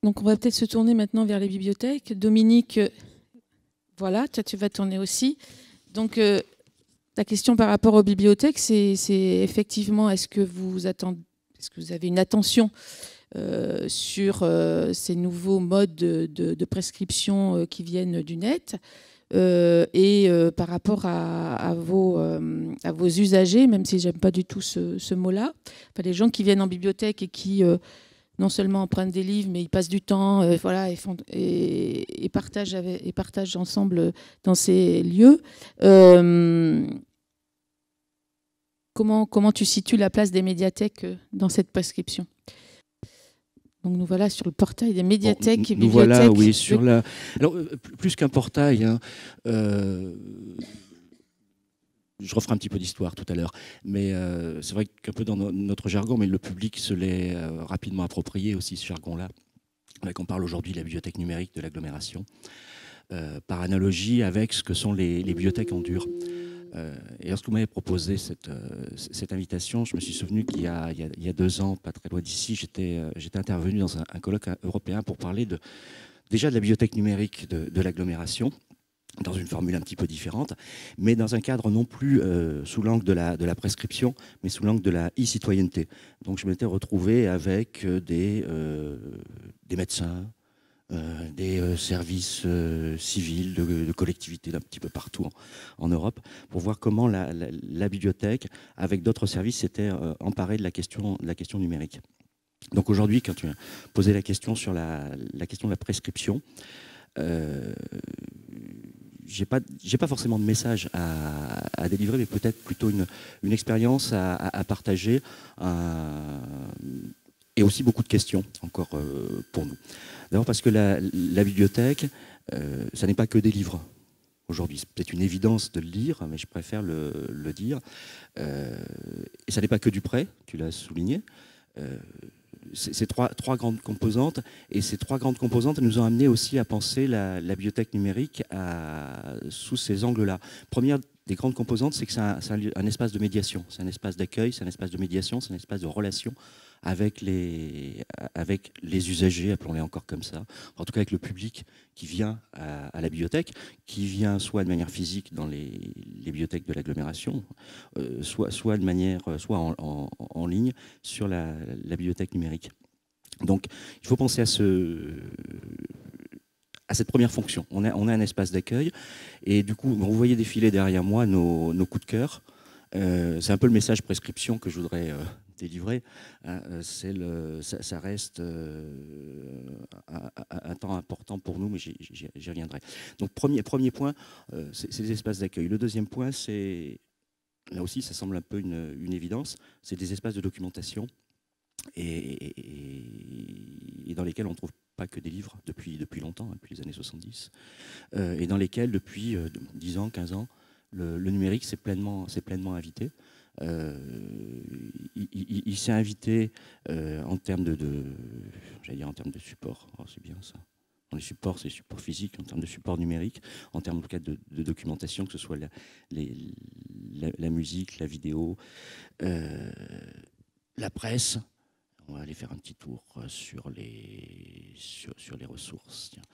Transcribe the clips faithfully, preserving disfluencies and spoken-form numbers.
Donc on va peut-être se tourner maintenant vers les bibliothèques. Dominique, euh, voilà, toi tu vas tourner aussi. Donc euh, la question par rapport aux bibliothèques, c'est effectivement, est-ce que vous attendez, est-ce que vous avez une attention euh, sur euh, ces nouveaux modes de, de, de prescription euh, qui viennent du net euh, et euh, par rapport à, à, vos, euh, à vos usagers, même si j'aime pas du tout ce, ce mot-là, enfin, les gens qui viennent en bibliothèque et qui euh, non seulement empruntent des livres, mais ils passent du temps, euh, voilà, et, font, et, et, partagent avec, et partagent ensemble dans ces lieux. Euh, comment, comment tu situes la place des médiathèques dans cette prescription? Donc nous voilà sur le portail des médiathèques bon, et nous bibliothèques. Voilà, oui, sur la... Alors, plus qu'un portail, hein, euh... je referai un petit peu d'histoire tout à l'heure, mais euh, c'est vrai qu'un peu dans no notre jargon, mais le public se l'est euh, rapidement approprié aussi, ce jargon-là. On parle aujourd'hui de la bibliothèque numérique de l'agglomération, euh, par analogie avec ce que sont les, les bibliothèques en dur. Euh, et lorsque vous m'avez proposé cette, euh, cette invitation, je me suis souvenu qu'il y, y, y a deux ans, pas très loin d'ici, j'étais euh, intervenu dans un, un colloque européen pour parler de, déjà de la bibliothèque numérique de, de l'agglomération, dans une formule un petit peu différente, mais dans un cadre non plus euh, sous l'angle de la, de la prescription, mais sous l'angle de la e-citoyenneté. Donc je m'étais retrouvé avec des, euh, des médecins, Euh, des euh, services euh, civils, de, de collectivités d'un petit peu partout en, en Europe, pour voir comment la, la, la bibliothèque, avec d'autres services, s'était euh, emparée de la question, de la question numérique. Donc aujourd'hui, quand tu as posé la question sur la, la question de la prescription, euh, j'ai pas, j'ai pas forcément de message à, à délivrer, mais peut-être plutôt une, une expérience à, à, à partager, euh, et aussi beaucoup de questions encore euh, pour nous. D'abord parce que la, la bibliothèque, euh, ça n'est pas que des livres. Aujourd'hui, c'est peut-être une évidence de le lire, mais je préfère le, le dire. Euh, et ça n'est pas que du prêt, tu l'as souligné. Euh, c'est trois, trois grandes composantes, et ces trois grandes composantes nous ont amené aussi à penser la, la bibliothèque numérique à, sous ces angles-là. Première des grandes composantes, c'est que c'est un, un, un espace de médiation, c'est un espace d'accueil, c'est un espace de médiation, c'est un espace de relation avec les, avec les usagers, appelons-les encore comme ça, en tout cas avec le public qui vient à, à la bibliothèque, qui vient soit de manière physique dans les, les bibliothèques de l'agglomération, euh, soit, soit de manière, soit en, en, en ligne sur la, la bibliothèque numérique. Donc il faut penser à ce... à cette première fonction. On a, on a un espace d'accueil, et du coup, vous voyez défiler derrière moi nos, nos coups de cœur. Euh, c'est un peu le message prescription que je voudrais euh, délivrer. Euh, le, ça, ça reste euh, un, un temps important pour nous, mais j'y reviendrai. Donc, premier, premier point, euh, c'est les espaces d'accueil. Le deuxième point, c'est, là aussi, ça semble un peu une, une évidence, c'est des espaces de documentation, et, et, et dans lesquels on ne trouve pas que des livres depuis, depuis longtemps, hein, depuis les années soixante-dix, euh, et dans lesquels, depuis euh, dix ans, quinze ans, le, le numérique s'est pleinement, pleinement invité. Euh, il il, il s'est invité euh, en termes de, de j'allais dire en termes de support, oh, c'est bien ça. Dans les supports, c'est les supports physiques, en termes de support numérique, en termes de, de, de documentation, que ce soit la, les, la, la musique, la vidéo, euh, la presse. On va aller faire un petit tour sur les, sur, sur les ressources. Tiens.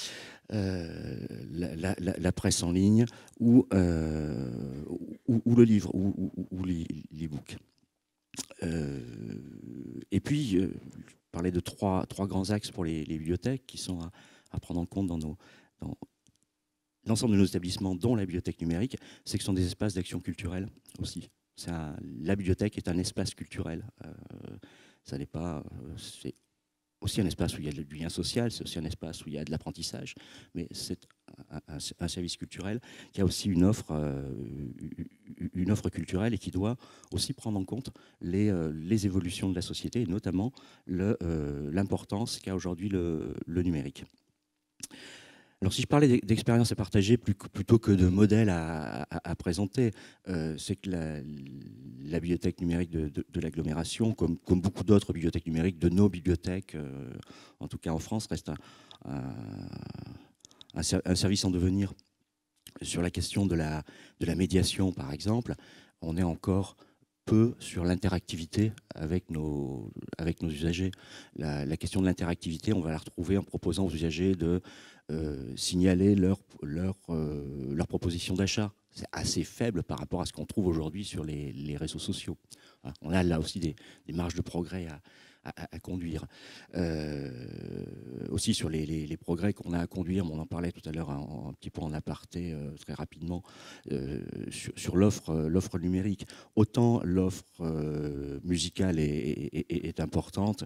Euh, la, la, la presse en ligne ou, euh, ou, ou le livre ou, ou, ou l'e-book. Euh, et puis, euh, je parlais de trois, trois grands axes pour les, les bibliothèques qui sont à, à prendre en compte dans, nos, dans l'ensemble de nos établissements, dont la bibliothèque numérique, c'est que ce sont des espaces d'action culturelle aussi. Un, la bibliothèque est un espace culturel. Euh, ça n'est pas... C'est aussi un espace où il y a du lien social, c'est aussi un espace où il y a de l'apprentissage, mais c'est un, un, un service culturel qui a aussi une offre, euh, une offre culturelle et qui doit aussi prendre en compte les, euh, les évolutions de la société, et notamment l'importance euh, qu'a aujourd'hui le, le numérique. Alors si je parlais d'expérience à partager plutôt que de modèles à, à, à présenter, euh, c'est que la, la bibliothèque numérique de, de, de l'agglomération, comme, comme beaucoup d'autres bibliothèques numériques, de nos bibliothèques, euh, en tout cas en France, reste un, un, un, un service en devenir. Sur la question de la, de la médiation, par exemple, on est encore peu sur l'interactivité avec nos, avec nos usagers. La, la question de l'interactivité, on va la retrouver en proposant aux usagers de euh, signaler leur, leur, euh, leur proposition d'achat. C'est assez faible par rapport à ce qu'on trouve aujourd'hui sur les, les réseaux sociaux. On a là aussi des, des marges de progrès à, à, à conduire. Euh, aussi sur les, les, les progrès qu'on a à conduire, on en parlait tout à l'heure un, un petit peu en aparté, euh, très rapidement, euh, sur, sur l'offre l'offre numérique. Autant l'offre euh, musicale est, est, est, est importante.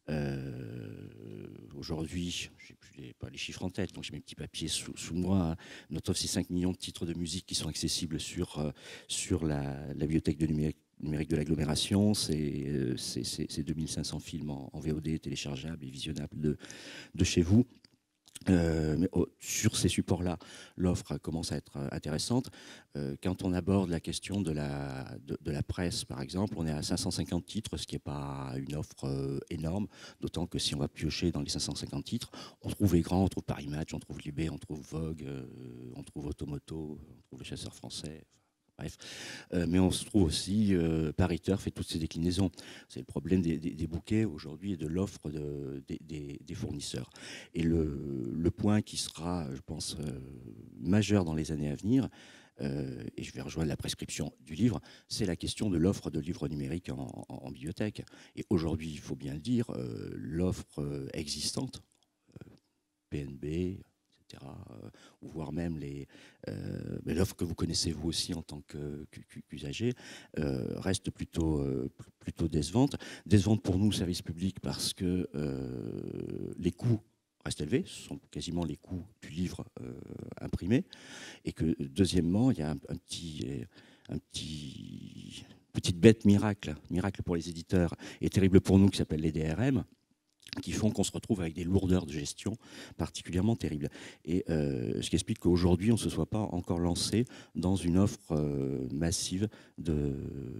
Euh, Aujourd'hui, je n'ai plus les, pas les chiffres en tête, donc j'ai mes petits papiers sous, sous moi. Notre offre, c'est cinq millions de titres de musique qui sont accessibles sur, euh, sur la, la bibliothèque de numérique, numérique de l'agglomération. C'est euh, deux mille cinq cents films en, en V O D téléchargeables et visionnables de, de chez vous. Euh, mais oh, sur ces supports-là, l'offre commence à être intéressante. Euh, quand on aborde la question de la, de, de la presse, par exemple, on est à cinq cent cinquante titres, ce qui n'est pas une offre euh, énorme, d'autant que si on va piocher dans les cinq cent cinquante titres, on trouve les grands, on trouve Paris Match, on trouve Libé, on trouve Vogue, euh, on trouve Automoto, on trouve Le Chasseur français. Bref. Euh, mais on se trouve aussi, euh, Paris Turf et toutes ces déclinaisons. C'est le problème des, des, des bouquets aujourd'hui et de l'offre de, des, des, des fournisseurs. Et le, le point qui sera, je pense, euh, majeur dans les années à venir, euh, et je vais rejoindre la prescription du livre, c'est la question de l'offre de livres numériques en, en, en bibliothèque. Et aujourd'hui, il faut bien le dire, euh, l'offre euh, existante, euh, P N B, Euh, ou voire même les euh, l'offre que vous connaissez vous aussi en tant qu'usager, euh, reste plutôt, euh, plutôt décevante. Décevante pour nous, service public, parce que euh, les coûts restent élevés, ce sont quasiment les coûts du livre euh, imprimé, et que deuxièmement, il y a un, un petit... Un petit petite bête miracle, miracle pour les éditeurs et terrible pour nous, qui s'appelle les D R M, qui font qu'on se retrouve avec des lourdeurs de gestion particulièrement terribles. Et euh, ce qui explique qu'aujourd'hui, on ne se soit pas encore lancé dans une offre euh, massive de,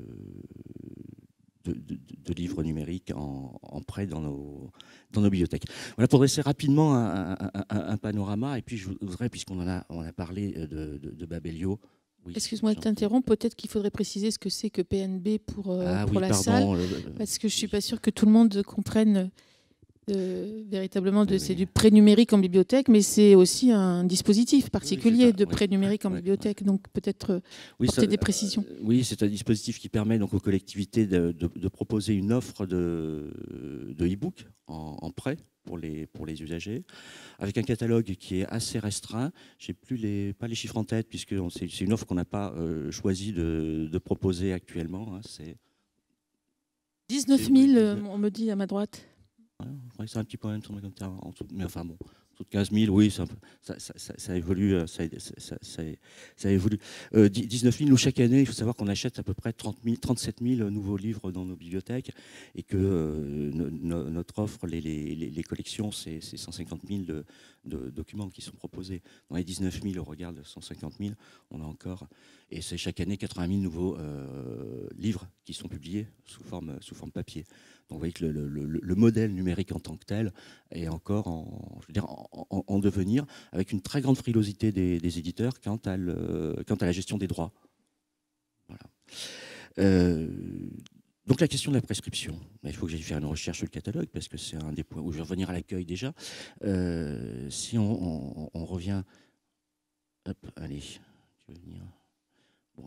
de, de, de livres numériques en, en prêt dans nos, dans nos bibliothèques. Voilà, pour dresser rapidement un, un, un, un panorama, et puis je voudrais, puisqu'on en a, on a parlé de, de, de Babelio. Oui, excuse-moi de t'interrompre, peut-être qu'il faudrait préciser ce que c'est que P N B pour, euh, ah, pour oui, la pardon, salle, euh, parce que je ne suis oui. pas sûre que tout le monde comprenne euh, véritablement de Oui, c'est oui. du prêt numérique en bibliothèque, mais c'est aussi un dispositif particulier oui, de oui, prêt numérique en oui, bibliothèque, donc peut-être euh, oui, porter ça, des précisions. Euh, oui, c'est un dispositif qui permet donc aux collectivités de, de, de proposer une offre de, de e-book en, en prêt pour les, pour les usagers, avec un catalogue qui est assez restreint. Je n'ai plus les, pas les chiffres en tête, puisque c'est une offre qu'on n'a pas euh, choisi de, de proposer actuellement. Hein, c'est dix-neuf mille, euh, on me dit à ma droite. Ouais, je crois que c'est un petit peu comme ça, en tout, mais enfin bon, tout de quinze mille, oui, ça, ça, ça, ça évolue, ça, ça, ça, ça évolue. Euh, dix-neuf mille, nous, chaque année, il faut savoir qu'on achète à peu près trente mille, trente-sept mille nouveaux livres dans nos bibliothèques, et que euh, no, no, notre offre, les, les, les collections, c'est cent cinquante mille de, de documents qui sont proposés. Dans les dix-neuf mille, au regard de cent cinquante mille, on a encore, et c'est chaque année quatre-vingt mille nouveaux euh, livres qui sont publiés sous forme, sous forme papier. Donc vous voyez que le, le, le, le modèle numérique en tant que tel est encore en, je veux dire, en, en, en devenir, avec une très grande frilosité des, des éditeurs quant à, le, quant à la gestion des droits. Voilà. Euh, donc la question de la prescription, il faut que j'aille faire une recherche sur le catalogue, parce que c'est un des points où je vais revenir à l'accueil déjà. Euh, si on, on, on revient... Hop, allez, tu veux venir bon.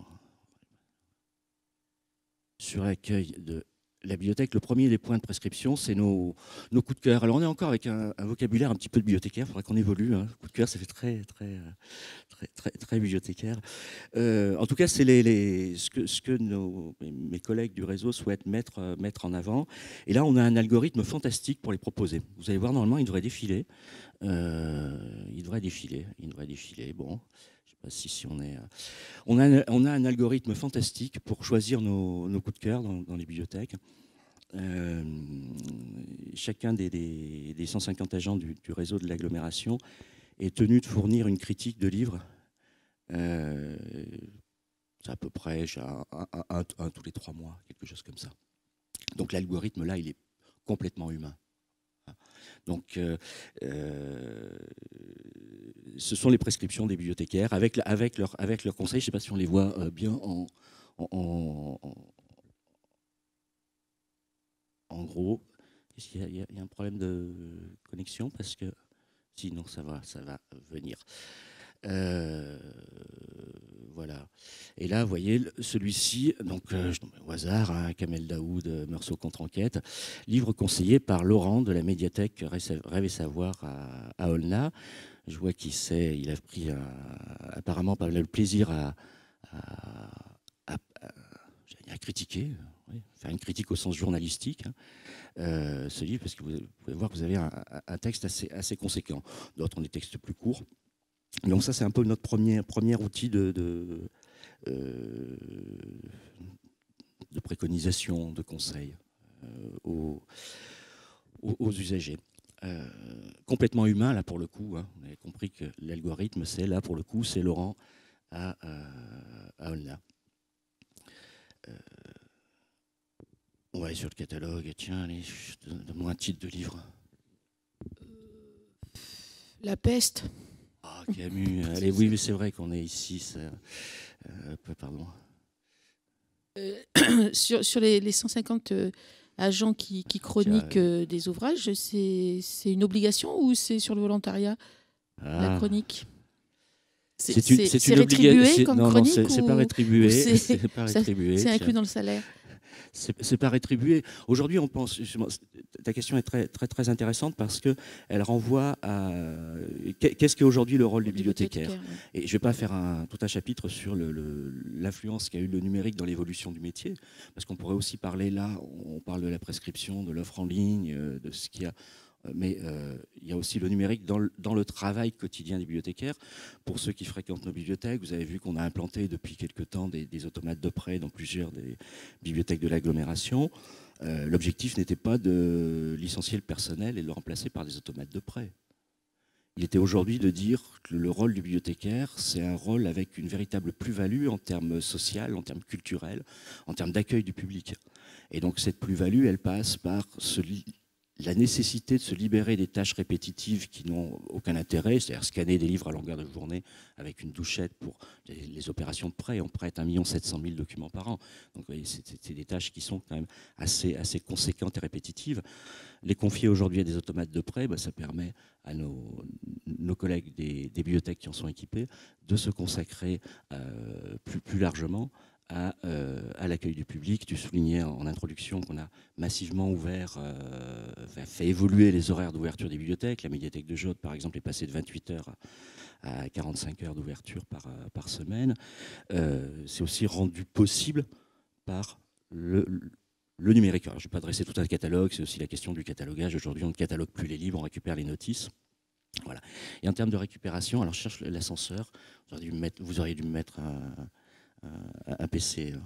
Sur l'accueil de la bibliothèque, le premier des points de prescription, c'est nos, nos coups de cœur. Alors on est encore avec un, un vocabulaire un petit peu de bibliothécaire, il faudrait qu'on évolue. Hein. Coup de cœur, ça fait très, très, très, très, très bibliothécaire. Euh, en tout cas, c'est les, les, ce que, ce que nos, mes collègues du réseau souhaitent mettre, mettre en avant. Et là, on a un algorithme fantastique pour les proposer. Vous allez voir, normalement, il devrait défiler. Euh, il devrait défiler. Il devrait défiler. Bon. Si, si on, est, on, a, on a un algorithme fantastique pour choisir nos, nos coups de cœur dans, dans les bibliothèques. Euh, chacun des, des, des cent cinquante agents du, du réseau de l'agglomération est tenu de fournir une critique de livre. Euh, c'est à peu près un, un, un, un, un tous les trois mois, quelque chose comme ça. Donc l'algorithme, là, il est complètement humain. Donc, euh, euh, ce sont les prescriptions des bibliothécaires avec, avec leurs avec leur conseils. Je ne sais pas si on les voit bien en, en, en, en gros, est-ce qu'il y a, il y a- il y a un problème de connexion? Parce que sinon, ça va, ça va venir. Euh, voilà. Et là, vous voyez, le- celui-ci, donc euh, je- au hasard, hein, Kamel Daoud, euh, Meursault contre-enquête, livre conseillé par Laurent de la médiathèque Rêve Rêve et Savoir à, à Aulnat. Je vois qu'il sait, il a pris un- apparemment pas mal de plaisir à, à, à- à- j'allais dire à critiquer, oui, faire une critique au sens journalistique, hein, euh, ce livre, parce que vous, vous pouvez voir que vous avez un, un texte assez, assez conséquent. D'autres ont des textes plus courts. Donc ça, c'est un peu notre premier, premier outil de, de, euh, de préconisation, de conseil euh, aux, aux, aux usagers. Euh, complètement humain, là, pour le coup. Hein. Vous avez compris que l'algorithme, c'est, là, pour le coup, c'est Laurent à, euh, à Aulnat. Euh, on va aller sur le catalogue. Tiens, allez, donne-moi un titre de livre. La peste. Ah, Camus. Allez, oui, mais c'est vrai qu'on est ici. Ça, euh, pardon. Euh, sur, sur les, les cent cinquante euh, agents qui, qui chroniquent euh, des ouvrages, c'est une obligation ou c'est sur le volontariat, ah. la chronique? C'est une, une rétribué comme non, chronique? Non, c'est pas rétribué. C'est pas rétribué. C'est inclus dans le salaire. C'est pas rétribué. Aujourd'hui, on pense. Ta question est très, très, très intéressante parce qu'elle renvoie à. Qu'est-ce qu'est aujourd'hui le rôle du bibliothécaire, bibliothécaire ouais. Et je ne vais pas faire un, tout un chapitre sur l'influence qu'a eu le numérique dans l'évolution du métier, parce qu'on pourrait aussi parler là, on parle de la prescription, de l'offre en ligne, de ce qu'il y a. Mais euh, il y a aussi le numérique dans le, dans le travail quotidien des bibliothécaires. Pour ceux qui fréquentent nos bibliothèques, vous avez vu qu'on a implanté depuis quelques temps des, des automates de prêt dans plusieurs des bibliothèques de l'agglomération. Euh, L'objectif n'était pas de licencier le personnel et de le remplacer par des automates de prêt. Il était aujourd'hui de dire que le rôle du bibliothécaire, c'est un rôle avec une véritable plus-value en termes social, en termes culturels, en termes d'accueil du public. Et donc cette plus-value, elle passe par ce la nécessité de se libérer des tâches répétitives qui n'ont aucun intérêt, c'est-à-dire scanner des livres à longueur de journée avec une douchette pour les, les opérations de prêt. On prête un million sept cent mille documents par an. Donc c'est des tâches qui sont quand même assez, assez conséquentes et répétitives. Les confier aujourd'hui à des automates de prêt, bah, ça permet à nos, nos collègues des, des bibliothèques qui en sont équipés de se consacrer euh, plus, plus largement à, euh, à l'accueil du public. Tu soulignais en introduction qu'on a massivement ouvert, euh, fait évoluer les horaires d'ouverture des bibliothèques. La médiathèque de Jaude, par exemple, est passée de vingt-huit heures à quarante-cinq heures d'ouverture par, par semaine. Euh, c'est aussi rendu possible par le, le numérique. Alors, je ne vais pas dresser tout un catalogue, c'est aussi la question du catalogage. Aujourd'hui, on ne catalogue plus les livres, on récupère les notices. Voilà. Et en termes de récupération, alors je cherche l'ascenseur. Vous auriez dû me mettre un... un P C.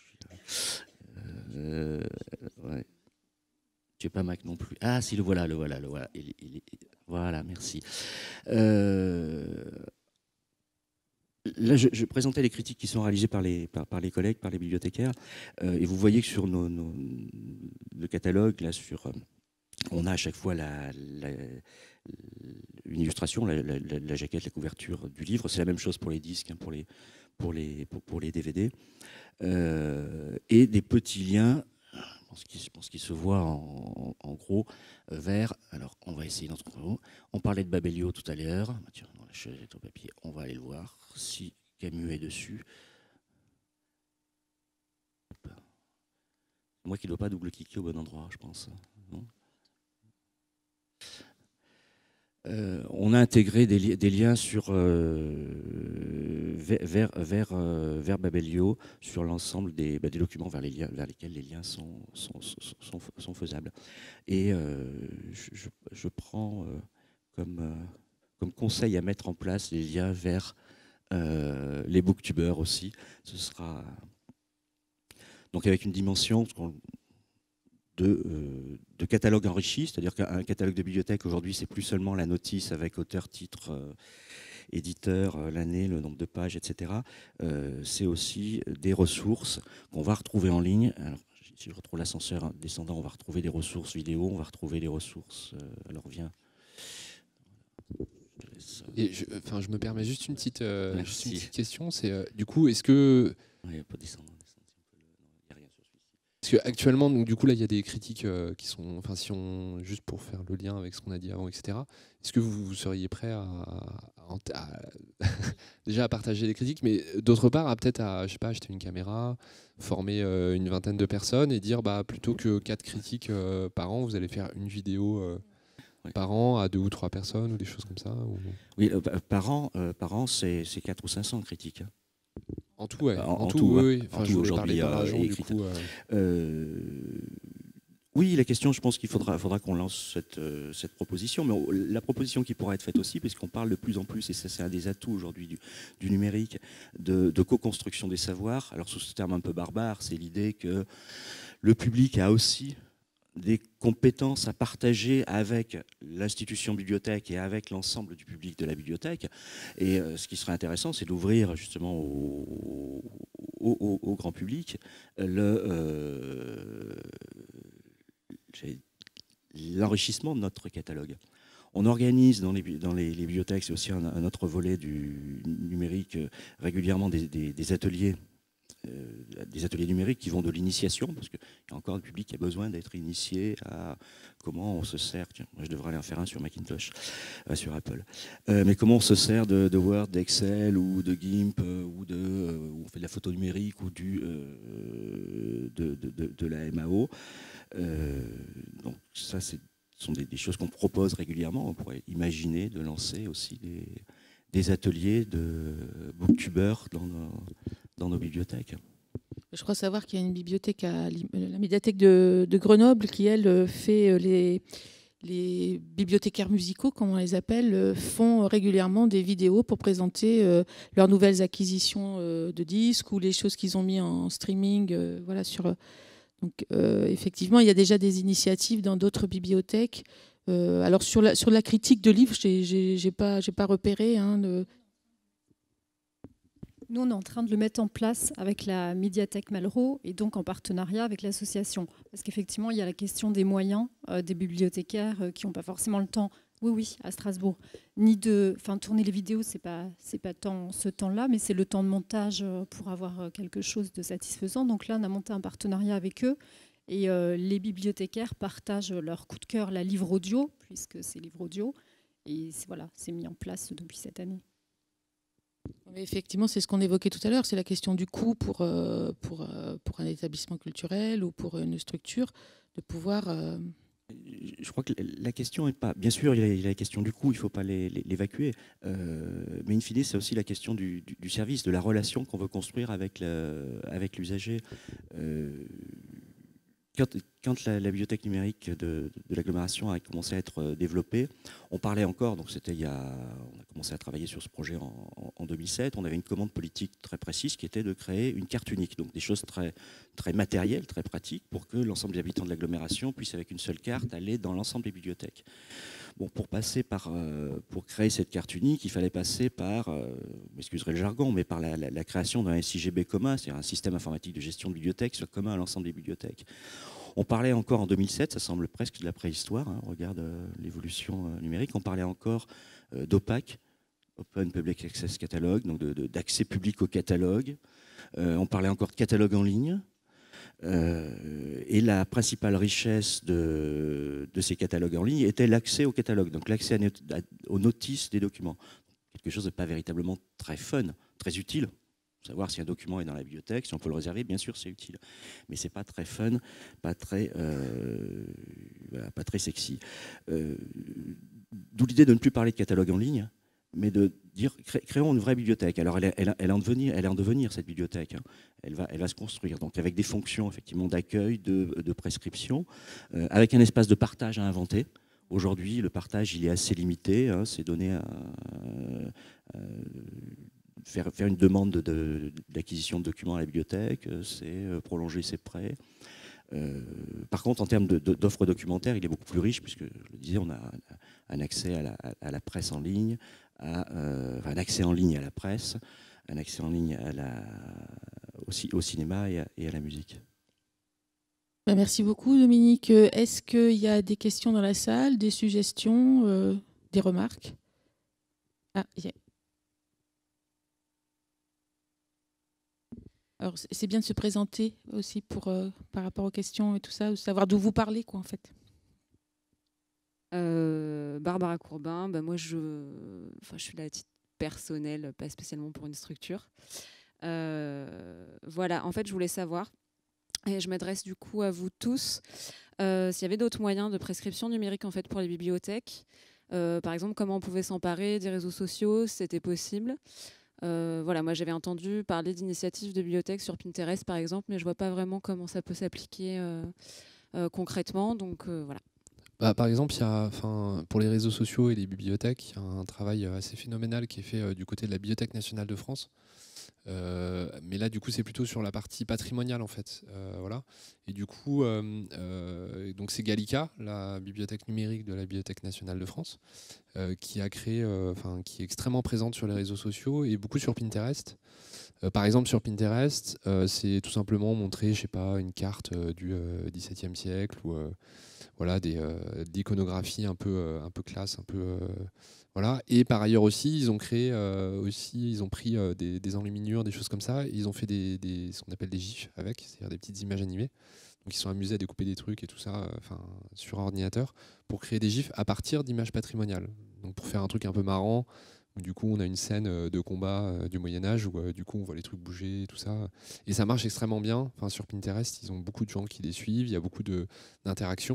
Euh, ouais. Tu n'es pas Mac non plus. Ah, si, le voilà, le voilà, le voilà. Il, il, il, voilà, merci. Euh, là, je, je présentais les critiques qui sont réalisées par les, par, par les collègues, par les bibliothécaires. Euh, et vous voyez que sur nos, nos, le catalogue, là, sur, euh, on a à chaque fois la, la, une illustration, la, la, la jaquette, la couverture du livre. C'est la même chose pour les disques, hein, pour les Pour les, pour, pour les D V D, euh, et des petits liens, je pense qu'ils qu se voient en, en, en gros, euh, vers, alors on va essayer d'en trouver. On parlait de Babelio tout à l'heure, tiens, dans la chaise au papier, on va aller le voir, si Camus est dessus. Moi qui ne dois pas double-cliquer au bon endroit, je pense. Non Euh, on a intégré des, li des liens sur, euh, vers, vers, euh, vers Babelio sur l'ensemble des, bah, des documents vers, les liens, vers lesquels les liens sont, sont, sont, sont faisables. Et euh, je, je prends euh, comme, euh, comme conseil à mettre en place les liens vers euh, les booktubers aussi. Ce sera donc avec une dimension De, euh, de catalogue enrichi, c'est-à-dire qu'un catalogue de bibliothèque aujourd'hui, c'est plus seulement la notice avec auteur, titre, euh, éditeur, euh, l'année, le nombre de pages, et cetera. Euh, c'est aussi des ressources qu'on va retrouver en ligne. Alors, si je retrouve l'ascenseur descendant, on va retrouver des ressources vidéo, on va retrouver des ressources. Euh, alors viens. Je, Et je, enfin, je me permets juste une petite, euh, juste une petite question. C'est euh, du coup, est-ce que oui, pas descendre. Parce qu'actuellement, donc, du coup, là, il y a des critiques euh, qui sont, enfin, si on, juste pour faire le lien avec ce qu'on a dit avant, et cetera. Est-ce que vous, vous seriez prêt à, à, à déjà à partager les critiques, mais d'autre part, à peut-être à, je sais pas, acheter une caméra, former euh, une vingtaine de personnes et dire, bah, plutôt que quatre critiques euh, par an, vous allez faire une vidéo euh, oui. par an à deux ou trois personnes ou des choses comme ça ou... Oui, euh, par an, euh, par an, c'est quatre ou cinq cents critiques. En tout, ouais. En, en, en tout, tout, oui. Hein. Enfin, en je tout aujourd'hui, par l'argent, euh, du coup. Euh... Euh, oui, la question, je pense qu'il faudra, faudra qu'on lance cette, euh, cette proposition, mais la proposition qui pourra être faite aussi, puisqu'on parle de plus en plus, et ça c'est un des atouts aujourd'hui du, du numérique, de, de co-construction des savoirs. Alors sous ce terme un peu barbare, c'est l'idée que le public a aussi des compétences à partager avec l'institution bibliothèque et avec l'ensemble du public de la bibliothèque. Et euh, ce qui serait intéressant, c'est d'ouvrir justement au, au, au, au grand public le, euh, l'enrichissement de notre catalogue. On organise dans les, dans les, les bibliothèques, c'est aussi un, un autre volet du numérique, euh, régulièrement des, des, des ateliers Euh, des ateliers numériques qui vont de l'initiation, parce qu'il y a encore un public qui a besoin d'être initié à comment on se sert, tiens, moi je devrais aller en faire un sur Macintosh, euh, sur Apple, euh, mais comment on se sert de, de Word, d'Excel ou de GIMP, euh, ou de, euh, où on fait de la photo numérique ou du, euh, de, de, de, de la M A O. Euh, donc ça, ce sont des, des choses qu'on propose régulièrement. On pourrait imaginer de lancer aussi des, des ateliers de booktubeurs dans nos, dans nos bibliothèques. Je crois savoir qu'il y a une bibliothèque à la médiathèque de, de Grenoble qui, elle, fait les, les bibliothécaires musicaux, comme on les appelle, font régulièrement des vidéos pour présenter euh, leurs nouvelles acquisitions euh, de disques ou les choses qu'ils ont mis en streaming. Euh, voilà, sur, donc, euh, effectivement, il y a déjà des initiatives dans d'autres bibliothèques. Euh, alors, sur la, sur la critique de livres, je n'ai pas, j'ai pas repéré. Hein, de... Nous, on est en train de le mettre en place avec la médiathèque Malraux et donc en partenariat avec l'association. Parce qu'effectivement, il y a la question des moyens euh, des bibliothécaires euh, qui n'ont pas forcément le temps, oui, oui, à Strasbourg, ni de... Enfin, tourner les vidéos, ce n'est pas, c'est pas tant ce temps-là, mais c'est le temps de montage pour avoir quelque chose de satisfaisant. Donc là, on a monté un partenariat avec eux et euh, les bibliothécaires partagent leur coup de cœur, la livre audio, puisque c'est livre audio. Et voilà, c'est mis en place depuis cette année. Mais effectivement, c'est ce qu'on évoquait tout à l'heure, c'est la question du coût pour, euh, pour, euh, pour un établissement culturel ou pour une structure, de pouvoir... Euh... Je crois que la question n'est pas... Bien sûr, il y a la question du coût, il ne faut pas l'évacuer, euh, mais in fine, c'est aussi la question du, du, du service, de la relation qu'on veut construire avec l'usager. Euh, Quand, quand la, la bibliothèque numérique de, de l'agglomération a commencé à être développée, on parlait encore, donc c'était il y a, on a commencé à travailler sur ce projet en, en, en deux mille sept, on avait une commande politique très précise qui était de créer une carte unique, donc des choses très, très matérielles, très pratiques, pour que l'ensemble des habitants de l'agglomération puissent avec une seule carte aller dans l'ensemble des bibliothèques. Bon, pour, passer par, euh, pour créer cette carte unique, il fallait passer par, euh, vous m'excuserez le jargon, mais par la, la, la création d'un S I G B commun, c'est-à-dire un système informatique de gestion de bibliothèques soit commun à l'ensemble des bibliothèques. On parlait encore en deux mille sept, ça semble presque de la préhistoire, hein, on regarde euh, l'évolution euh, numérique, on parlait encore euh, d'O P A C, Open Public Access Catalogue, donc d'accès public au catalogue. Euh, on parlait encore de catalogue en ligne. Euh, et la principale richesse de, de ces catalogues en ligne était l'accès au catalogue, donc l'accès aux notices des documents. Quelque chose de pas véritablement très fun, très utile. Savoir si un document est dans la bibliothèque, si on peut le réserver, bien sûr, c'est utile. Mais c'est pas très fun, pas très, euh, voilà, pas très sexy. Euh, D'où l'idée de ne plus parler de catalogue en ligne, mais de dire cré, créons une vraie bibliothèque. Alors elle est, elle, elle est en devenir, elle est en devenir cette bibliothèque. Hein. Elle va, elle va se construire. Donc avec des fonctions effectivement d'accueil, de, de prescription, euh, avec un espace de partage à inventer. Aujourd'hui, le partage il est assez limité. Hein, c'est donné à, à, à Faire, faire une demande d'acquisition de, de, de documents à la bibliothèque, c'est prolonger ses prêts. Euh, par contre, en termes d'offres documentaires, il est beaucoup plus riche, puisque, je le disais, on a un accès à la, à la presse en ligne, à, euh, un accès en ligne à la presse, un accès en ligne à la, aussi, au cinéma et à, et à la musique. Merci beaucoup, Dominique. Est-ce qu'il y a des questions dans la salle, des suggestions, euh, des remarques? Ah, yeah. Alors c'est bien de se présenter aussi pour, euh, par rapport aux questions et tout ça, savoir d'où vous parlez, quoi, en fait. Euh, Barbara Courbin, bah moi je, enfin, je suis là à titre personnel, pas spécialement pour une structure. Euh, voilà, en fait je voulais savoir, et je m'adresse du coup à vous tous, euh, s'il y avait d'autres moyens de prescription numérique en fait pour les bibliothèques. Euh, par exemple, comment on pouvait s'emparer des réseaux sociaux, si c'était possible. Euh, voilà, moi j'avais entendu parler d'initiatives de bibliothèques sur Pinterest par exemple, mais je vois pas vraiment comment ça peut s'appliquer euh, euh, concrètement, donc euh, voilà. Bah, par exemple, il y a, enfin, pour les réseaux sociaux et les bibliothèques, il y a un travail assez phénoménal qui est fait euh, du côté de la Bibliothèque nationale de France. Euh, mais là, du coup, c'est plutôt sur la partie patrimoniale, en fait. Euh, voilà. Et du coup, euh, euh, donc c'est Gallica, la bibliothèque numérique de la Bibliothèque nationale de France, euh, qui a créé, enfin, euh, qui est extrêmement présente sur les réseaux sociaux et beaucoup sur Pinterest. Euh, par exemple, sur Pinterest, euh, c'est tout simplement montrer, je sais pas, une carte euh, du euh, dix-septième siècle ou euh, voilà, des euh, d'iconographie un peu, euh, un peu classe, un peu euh, voilà. Et par ailleurs aussi, ils ont créé euh, aussi, ils ont pris euh, des, des enluminures, des choses comme ça. Et ils ont fait des, des, ce qu'on appelle des gifs avec, c'est-à-dire des petites images animées. Donc ils sont amusés à découper des trucs et tout ça, enfin euh, sur ordinateur, pour créer des gifs à partir d'images patrimoniales. Donc pour faire un truc un peu marrant. Où du coup on a une scène de combat euh, du Moyen-Âge où euh, du coup on voit les trucs bouger et tout ça. Et ça marche extrêmement bien. Enfin, sur Pinterest, ils ont beaucoup de gens qui les suivent, il y a beaucoup d'interactions.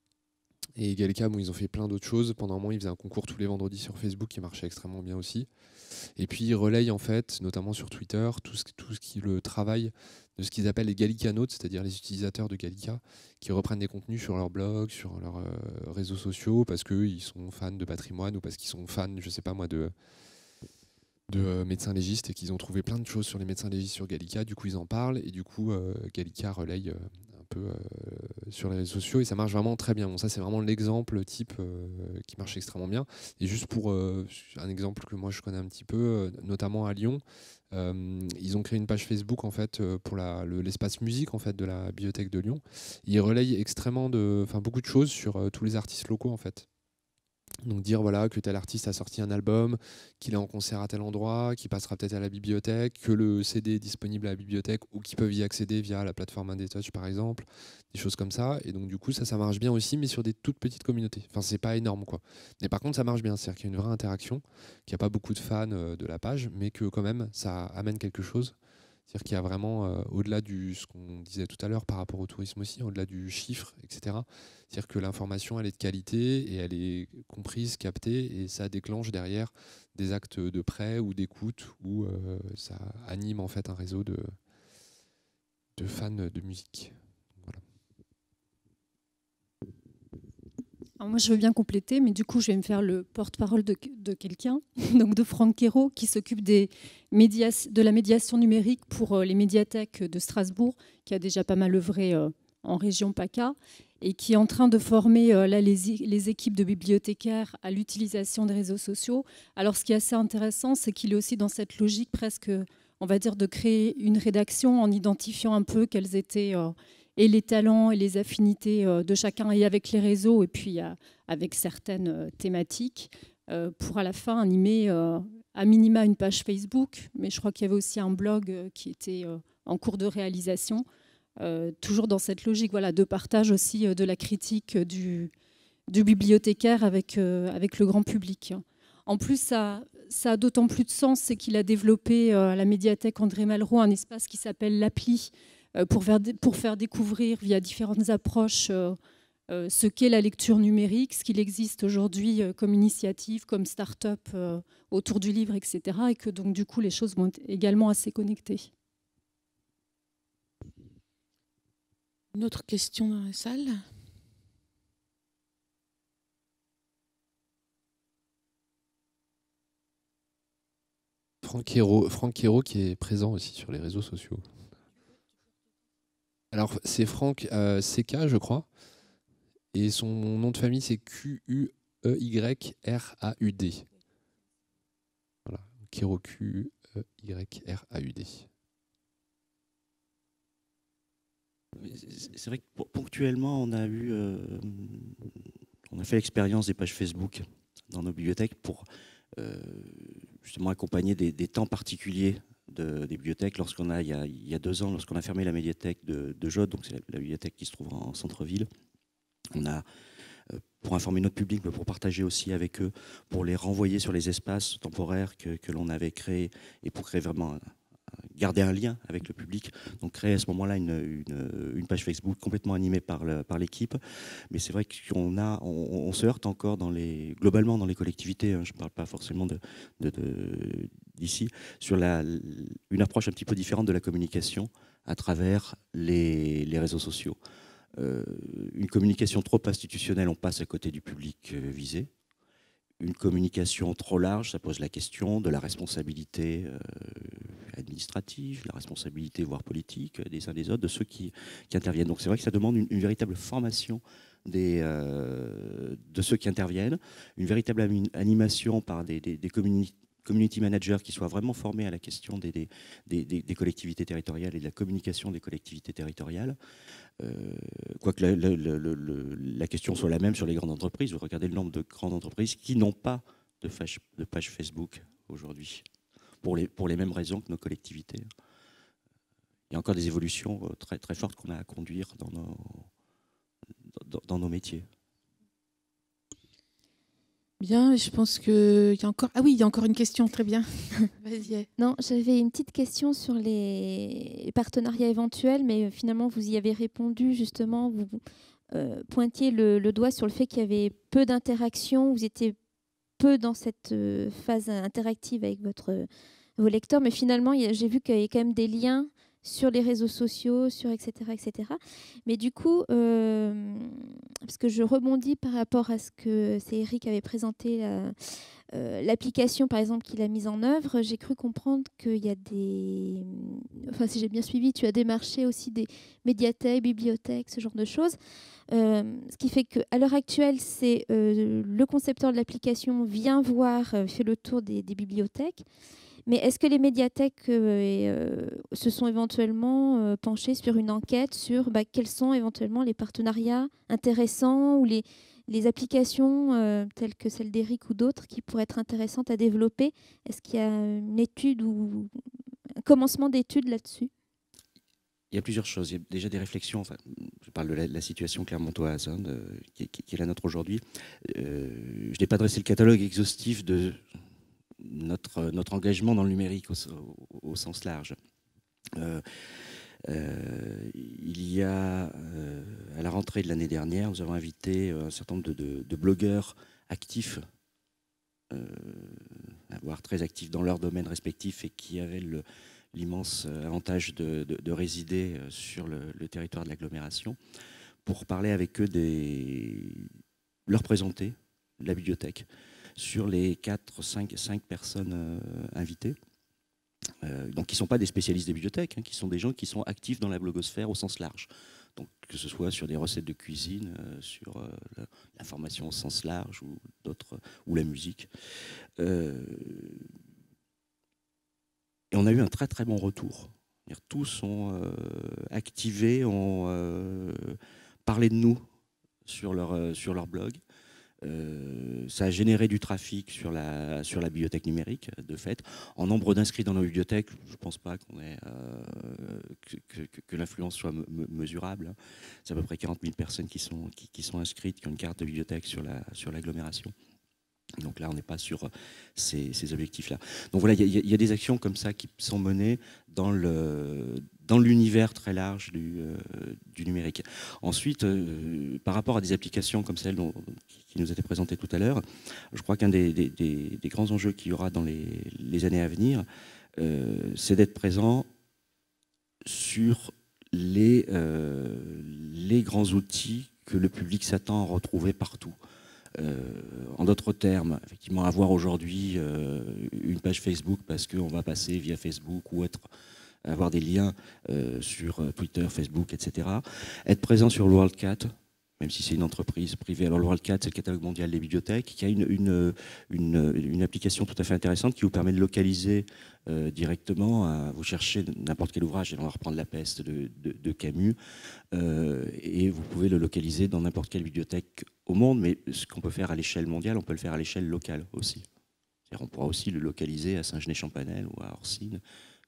Et Gallica, bon, ils ont fait plein d'autres choses. Pendant un moment, ils faisaient un concours tous les vendredis sur Facebook qui marchait extrêmement bien aussi. Et puis ils relayent en fait, notamment sur Twitter, tout ce, tout ce qui est le travail de ce qu'ils appellent les Gallicanautes, c'est-à-dire les utilisateurs de Gallica, qui reprennent des contenus sur leur blog, sur leurs euh, réseaux sociaux, parce qu'ils sont fans de patrimoine ou parce qu'ils sont fans, je sais pas moi, de, de euh, médecins légistes et qu'ils ont trouvé plein de choses sur les médecins légistes sur Gallica. Du coup, ils en parlent et du coup, euh, Gallica relaye euh, un peu euh, sur les réseaux sociaux et ça marche vraiment très bien. Bon, ça, c'est vraiment l'exemple type euh, qui marche extrêmement bien. Et juste pour euh, un exemple que moi je connais un petit peu, euh, notamment à Lyon, euh, ils ont créé une page Facebook en fait euh, pour la, le, l'espace musique en fait de la bibliothèque de Lyon. Ils relayent extrêmement de, enfin beaucoup de choses sur euh, tous les artistes locaux en fait. Donc dire voilà que tel artiste a sorti un album, qu'il est en concert à tel endroit, qu'il passera peut-être à la bibliothèque, que le C D est disponible à la bibliothèque ou qu'ils peuvent y accéder via la plateforme Indetouch par exemple, des choses comme ça. Et donc du coup ça ça marche bien aussi, mais sur des toutes petites communautés. Enfin c'est pas énorme quoi. Mais par contre ça marche bien, c'est-à-dire qu'il y a une vraie interaction, qu'il n'y a pas beaucoup de fans de la page, mais que quand même ça amène quelque chose. C'est-à-dire qu'il y a vraiment, euh, au-delà du ce qu'on disait tout à l'heure par rapport au tourisme aussi, au-delà du chiffre, et cetera. C'est-à-dire que l'information, elle est de qualité et elle est comprise, captée, et ça déclenche derrière des actes de prêt ou d'écoute où euh, ça anime en fait un réseau de, de fans de musique. Voilà. Alors moi, je veux bien compléter, mais du coup, je vais me faire le porte-parole de, de quelqu'un, donc de Franck Quérault, qui s'occupe des médias, de la médiation numérique pour les médiathèques de Strasbourg, qui a déjà pas mal œuvré euh, en région PACA, et qui est en train de former euh, là, les, les équipes de bibliothécaires à l'utilisation des réseaux sociaux. Alors, ce qui est assez intéressant, c'est qu'il est aussi dans cette logique presque, on va dire, de créer une rédaction en identifiant un peu quels étaient... Euh, et les talents et les affinités de chacun, et avec les réseaux, et puis avec certaines thématiques, pour à la fin animer à minima une page Facebook, mais je crois qu'il y avait aussi un blog qui était en cours de réalisation, toujours dans cette logique voilà, de partage aussi de la critique du, du bibliothécaire avec, avec le grand public. En plus, ça, ça a d'autant plus de sens, c'est qu'il a développé à la médiathèque André Malraux un espace qui s'appelle l'appli, Pour faire, pour faire découvrir via différentes approches euh, euh, ce qu'est la lecture numérique, ce qu'il existe aujourd'hui euh, comme initiative, comme start-up euh, autour du livre, et cetera. Et que donc du coup les choses vont être également assez connectées. Une autre question dans la salle ? Franck Quérault, Franck Quérault qui est présent aussi sur les réseaux sociaux. Alors, c'est Franck euh, C K, je crois. Et son nom de famille, c'est Q U E Y R A U D. Voilà, Quérault, Q U E Y R A U D. C'est vrai que ponctuellement, on a eu, euh, on a fait l'expérience des pages Facebook dans nos bibliothèques pour euh, justement accompagner des, des temps particuliers de, des bibliothèques. Lorsqu'on a, il y a, il y a deux ans, lorsqu'on a fermé la médiathèque de, de Jode, donc c'est la, la bibliothèque qui se trouve en, en centre-ville, on a, euh, pour informer notre public, mais pour partager aussi avec eux, pour les renvoyer sur les espaces temporaires que, que l'on avait créés et pour créer vraiment... garder un lien avec le public, donc créer à ce moment-là une, une, une page Facebook complètement animée par, le, par l'équipe. Mais c'est vrai qu'on a, on, on se heurte encore dans les, globalement dans les collectivités, hein, je ne parle pas forcément de, de, de, d'ici, sur la, une approche un petit peu différente de la communication à travers les, les réseaux sociaux. Euh, une communication trop institutionnelle, on passe à côté du public euh, visé. Une communication trop large, ça pose la question de la responsabilité euh, administrative, la responsabilité voire politique des uns des autres, de ceux qui, qui interviennent. Donc c'est vrai que ça demande une, une véritable formation des, euh, de ceux qui interviennent, une véritable animation par des, des, des community, community managers qui soient vraiment formés à la question des, des, des, des collectivités territoriales et de la communication des collectivités territoriales. Euh, quoique la, la, la, la, la question soit la même sur les grandes entreprises. Vous regardez le nombre de grandes entreprises qui n'ont pas de, fâche, de page Facebook aujourd'hui, pour les, pour les mêmes raisons que nos collectivités. Il y a encore des évolutions très, très fortes qu'on a à conduire dans nos, dans, dans nos métiers. Bien, je pense qu'il y a encore... Ah oui, il y a encore une question, très bien. Vas-y. Non, j'avais une petite question sur les partenariats éventuels, mais finalement, vous y avez répondu, justement. Vous euh, pointiez le, le doigt sur le fait qu'il y avait peu d'interactions, vous étiez peu dans cette euh, phase interactive avec votre, vos lecteurs, mais finalement, j'ai vu qu'il y avait quand même des liens sur les réseaux sociaux, sur et cetera, et cetera. Mais du coup, euh, parce que je rebondis par rapport à ce que c'est Eric avait présenté, la, euh, l'application par exemple qu'il a mise en œuvre, j'ai cru comprendre qu'il y a des... Enfin, si j'ai bien suivi, tu as démarché aussi des médiathèques, bibliothèques, ce genre de choses. Euh, ce qui fait qu'à l'heure actuelle, c'est euh, le concepteur de l'application vient voir, euh, fait le tour des, des bibliothèques. Mais est-ce que les médiathèques euh, euh, se sont éventuellement euh, penchées sur une enquête sur bah, quels sont éventuellement les partenariats intéressants ou les, les applications euh, telles que celle d'Eric ou d'autres qui pourraient être intéressantes à développer? Est-ce qu'il y a une étude ou un commencement d'études là-dessus? Il y a plusieurs choses. Il y a déjà des réflexions. Enfin, je parle de la, la situation clermontoise hein, de, qui, qui, qui est la nôtre aujourd'hui. Euh, je n'ai pas dressé le catalogue exhaustif de... Notre, notre engagement dans le numérique au, au, au sens large. Euh, euh, il y a, euh, à la rentrée de l'année dernière, nous avons invité un certain nombre de, de, de blogueurs actifs, euh, voire très actifs dans leur domaine respectif et qui avaient le, l'immense avantage de, de, de résider sur le, le territoire de l'agglomération, pour parler avec eux, des, leur présenter la bibliothèque sur les quatre, cinq, cinq personnes euh, invitées, euh, donc qui ne sont pas des spécialistes des bibliothèques, hein, qui sont des gens qui sont actifs dans la blogosphère au sens large. Donc, que ce soit sur des recettes de cuisine, euh, sur euh, l'information au sens large ou d'autres, ou la musique. Euh, et on a eu un très très bon retour. Tous ont euh, activé, ont euh, parlé de nous sur leur, euh, sur leur blog. Euh, ça a généré du trafic sur la, sur la bibliothèque numérique, de fait. En nombre d'inscrits dans nos bibliothèques, je ne pense pas qu'on ait, euh, que, que, que l'influence soit me, mesurable. C'est à peu près quarante mille personnes qui sont, qui, qui sont inscrites, qui ont une carte de bibliothèque sur la, sur l'agglomération. Donc là, on n'est pas sur ces, ces objectifs-là. Donc voilà, il y, y, y a des actions comme ça qui sont menées dans le, dans l'univers très large du, euh, du numérique. Ensuite, euh, par rapport à des applications comme celle dont, qui nous était présentée tout à l'heure, je crois qu'un des, des, des, des grands enjeux qu'il y aura dans les, les années à venir, euh, c'est d'être présent sur les, euh, les grands outils que le public s'attend à retrouver partout. Euh, en d'autres termes, effectivement, avoir aujourd'hui euh, une page Facebook parce qu'on va passer via Facebook ou être, avoir des liens euh, sur Twitter, Facebook, et cetera. Être présent sur le WorldCat, même si c'est une entreprise privée. Alors le WorldCat, c'est le catalogue mondial des bibliothèques, qui a une, une, une, une application tout à fait intéressante qui vous permet de localiser euh, directement. À, vous cherchez n'importe quel ouvrage, et on va reprendre La Peste de, de, de Camus, euh, et vous pouvez le localiser dans n'importe quelle bibliothèque au monde, mais ce qu'on peut faire à l'échelle mondiale, on peut le faire à l'échelle locale aussi. C'est-à-dire on pourra aussi le localiser à Saint-Genès-Champanel ou à Orsine,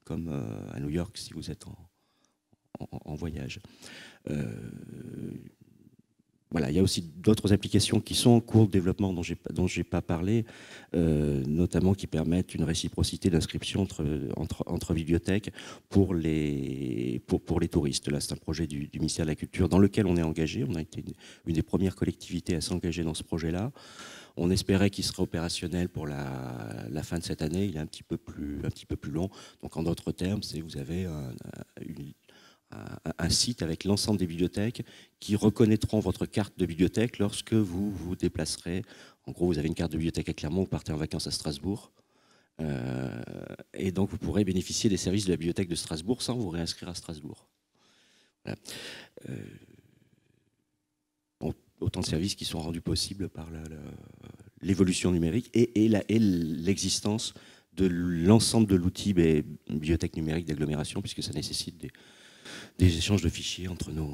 comme euh, à New York si vous êtes en, en, en voyage. Euh, Voilà, il y a aussi d'autres applications qui sont en cours de développement dont je n'ai pas parlé, euh, notamment qui permettent une réciprocité d'inscription entre, entre, entre bibliothèques pour les, pour, pour les touristes. Là, c'est un projet du, du ministère de la Culture dans lequel on est engagé. On a été une, une des premières collectivités à s'engager dans ce projet-là. On espérait qu'il serait opérationnel pour la, la fin de cette année. Il est un petit peu plus, un petit peu plus long. Donc, en d'autres termes, c'est vous avez un, une un site avec l'ensemble des bibliothèques qui reconnaîtront votre carte de bibliothèque lorsque vous vous déplacerez. En gros, vous avez une carte de bibliothèque à Clermont, vous partez en vacances à Strasbourg. Euh, et donc, vous pourrez bénéficier des services de la bibliothèque de Strasbourg sans vous réinscrire à Strasbourg. Voilà. Euh, bon, autant de services qui sont rendus possibles par l'évolution numérique et, et l'existence de l'ensemble de l'outil bibliothèque numérique d'agglomération, puisque ça nécessite des des échanges de fichiers entre nos,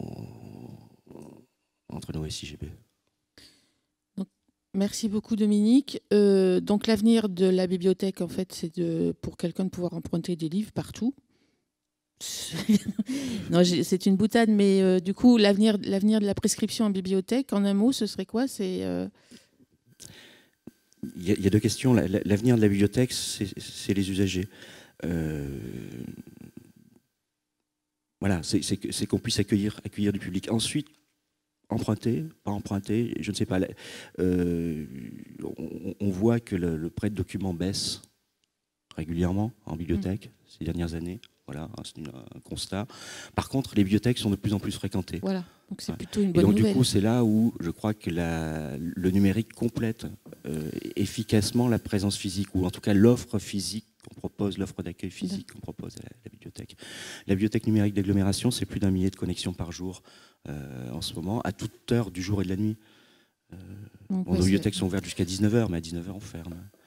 entre nos S I G B. Donc, merci beaucoup Dominique. Euh, donc l'avenir de la bibliothèque, en fait, c'est de, pour quelqu'un de pouvoir emprunter des livres partout. Non, c'est une boutade, mais euh, du coup, l'avenir l'avenir de la prescription en bibliothèque, en un mot, ce serait quoi? C'est euh... il, y a, il y a deux questions. L'avenir de la bibliothèque, c'est les usagers. Euh... Voilà, c'est qu'on puisse accueillir, accueillir du public. Ensuite, emprunter, pas emprunter, je ne sais pas. Euh, on, on voit que le, le prêt de documents baisse régulièrement en bibliothèque mmh. ces dernières années. Voilà, c'est un constat. Par contre, les bibliothèques sont de plus en plus fréquentées. Voilà, donc c'est plutôt une bonne nouvelle. Et donc, nouvelle. du coup, c'est là où je crois que la, le numérique complète euh, efficacement la présence physique, ou en tout cas l'offre physique qu'on propose, l'offre d'accueil physique qu'on propose à la, la bibliothèque. La bibliothèque numérique d'agglomération, c'est plus d'un millier de connexions par jour euh, en ce moment, à toute heure du jour et de la nuit. Euh, bon, nos bibliothèques sont ouvertes jusqu'à dix-neuf heures, mais à dix-neuf heures, on ferme.